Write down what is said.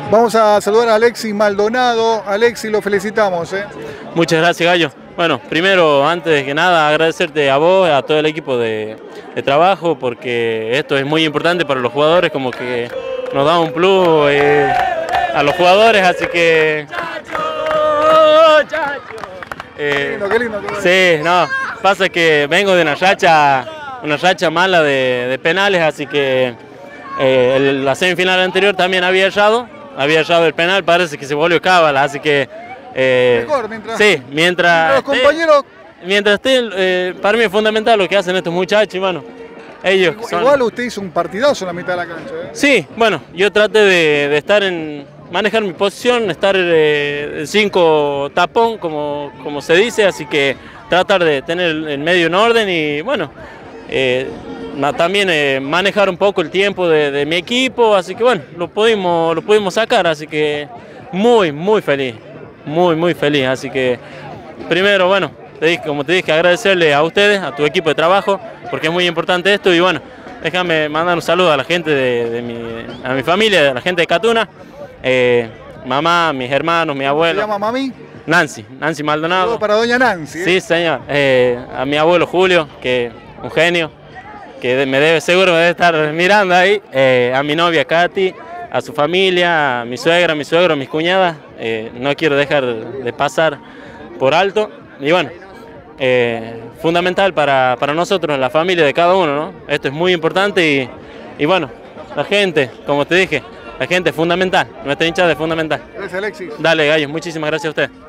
Vamos a saludar a Alexis Maldonado. Alexis, lo felicitamos. Muchas gracias, Gallo. Bueno, primero, antes que nada, agradecerte a vos, a todo el equipo de trabajo, porque esto es muy importante para los jugadores, como que nos da un plus a los jugadores, así que... Qué lindo. Sí, no, pasa que vengo de una racha mala de penales, así que la semifinal anterior también había errado el penal, parece que se volvió cábala, así que... Mejor, mientras los compañeros... Mientras esté, para mí es fundamental lo que hacen estos muchachos, y bueno, ellos Igual usted hizo un partidazo en la mitad de la cancha. Sí, bueno, yo traté de estar manejar mi posición, estar 5 tapón, como se dice, así que tratar de tener el medio en orden y bueno, también manejar un poco el tiempo de mi equipo, así que bueno, lo pudimos sacar, así que muy feliz, muy feliz, así que primero, bueno, como te dije, agradecerle a ustedes, a tu equipo de trabajo, porque es muy importante esto y bueno, déjame mandar un saludo a la gente a mi familia, a la gente de Catuna, mamá, mis hermanos, mi abuelo. ¿Se llama mami? Nancy Maldonado. Saludo para doña Nancy. Sí, señor. A mi abuelo Julio, que un genio, que seguro me debe estar mirando ahí, a mi novia Katy, a su familia, a mi suegra, a mi suegro, a mis cuñadas, no quiero dejar de pasar por alto y bueno, fundamental para nosotros, la familia de cada uno, ¿no? Esto es muy importante y bueno, la gente, como te dije, la gente es fundamental, nuestra hinchada es fundamental. Gracias, Alexis. Dale, Gallo, muchísimas gracias a usted.